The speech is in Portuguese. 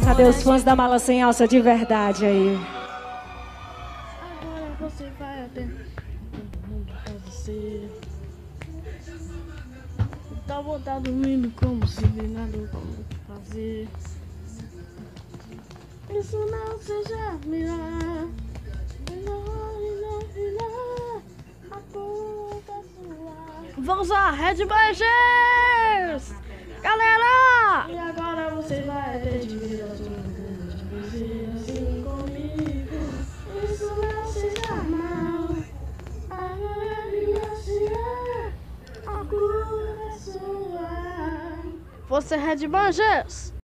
Cadê os fãs da Mala Sem Alça de verdade aí? Agora você vai até todo mundo pra você. Tá voltado dormindo como se vê nada como fazer. Isso não seja mirar. A culpa é sua. Vamos lá, Red Bangers! Galera! E agora você vai ter de ver a sua vida assim comigo. Isso não seja mal. Agora é minha senhora. A culpa é sua. Você, Red Bangers!